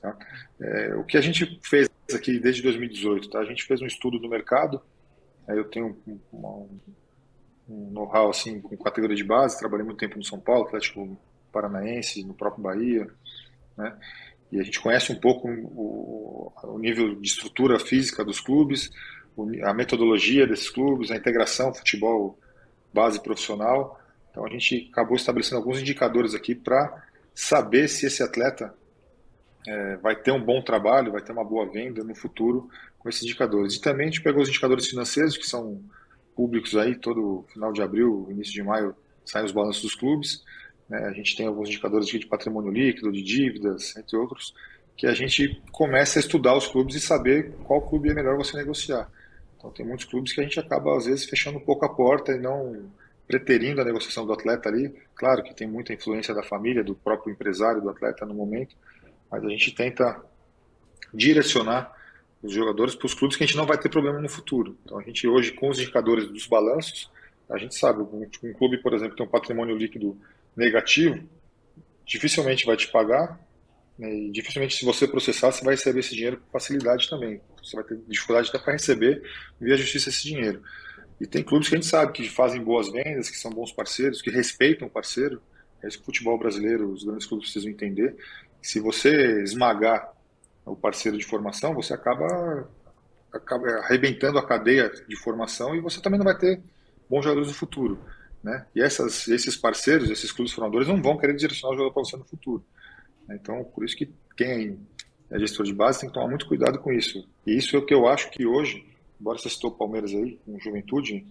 Tá? O que a gente fez aqui desde 2018, tá? A gente fez um estudo do mercado. Eu tenho um know-how assim, com categoria de base, trabalhei muito tempo no São Paulo, Atlético Paranaense, no próprio Bahia, né? E a gente conhece um pouco o nível de estrutura física dos clubes, a metodologia desses clubes, a integração futebol base profissional. Então a gente acabou estabelecendo alguns indicadores aqui para saber se esse atleta vai ter um bom trabalho, vai ter uma boa venda no futuro com esses indicadores. E também a gente pegou os indicadores financeiros, que são públicos aí, todo final de abril, início de maio, saem os balanços dos clubes. Né? A gente tem alguns indicadores aqui de patrimônio líquido, de dívidas, entre outros, que a gente começa a estudar os clubes e saber qual clube é melhor você negociar. Então tem muitos clubes que a gente acaba, às vezes, fechando um pouco a porta e não preterindo a negociação do atleta ali. Claro que tem muita influência da família, do próprio empresário do atleta no momento, mas a gente tenta direcionar os jogadores para os clubes que a gente não vai ter problema no futuro. Então a gente hoje, com os indicadores dos balanços, a gente sabe, um clube, por exemplo, que tem um patrimônio líquido negativo, dificilmente vai te pagar, né, e dificilmente se você processar, você vai receber esse dinheiro com facilidade também. Você vai ter dificuldade até para receber via justiça esse dinheiro. E tem clubes que a gente sabe que fazem boas vendas, que são bons parceiros, que respeitam o parceiro. É isso que o futebol brasileiro, os grandes clubes precisam entender. Se você esmagar o parceiro de formação, você acaba arrebentando a cadeia de formação e você também não vai ter bons jogadores no futuro. Né? E esses parceiros, esses clubes formadores, não vão querer direcionar o jogador para você no futuro. Então, por isso que quem é gestor de base tem que tomar muito cuidado com isso. E isso é o que eu acho que hoje, embora você citou o Palmeiras aí, com juventude,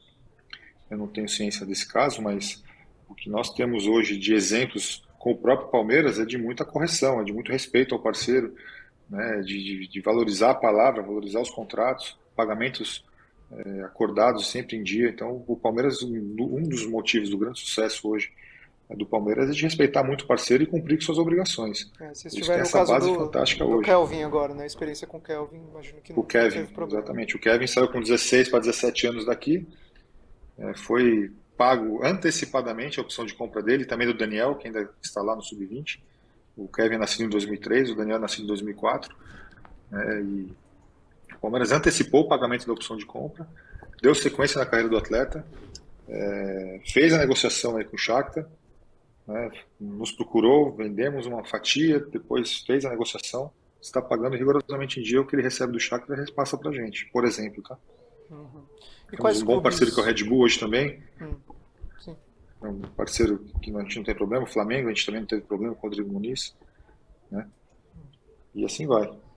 eu não tenho ciência desse caso, mas o que nós temos hoje de exemplos com o próprio Palmeiras é de muita correção, é de muito respeito ao parceiro, né, de valorizar a palavra, valorizar os contratos, pagamentos acordados sempre em dia. Então, o Palmeiras, um dos motivos do grande sucesso hoje do Palmeiras é de respeitar muito o parceiro e cumprir com suas obrigações. Vocês Por isso tem tiveram o essa caso base fantástica do hoje. Kelvin agora, né? A experiência com o Kelvin, imagino que O não Kevin, teve problema. exatamente. O Kevin saiu com 16 para 17 anos daqui, foi pago antecipadamente a opção de compra dele, também do Daniel, que ainda está lá no Sub-20. O Kevin é nascido em 2003, o Daniel é nascido em 2004. E o Palmeiras antecipou o pagamento da opção de compra, deu sequência na carreira do atleta, fez a negociação aí com o Shakhtar, né, nos procurou, vendemos uma fatia, depois fez a negociação, está pagando rigorosamente em dia o que ele recebe do Shakhtar e repassa para a gente, por exemplo. Tá? Uhum. E Temos quais um bom parceiro que é o clubes? Red Bull hoje também, Sim. é um parceiro que a gente não tem problema, o Flamengo, a gente também não teve problema com o Rodrigo Muniz, né? E assim vai.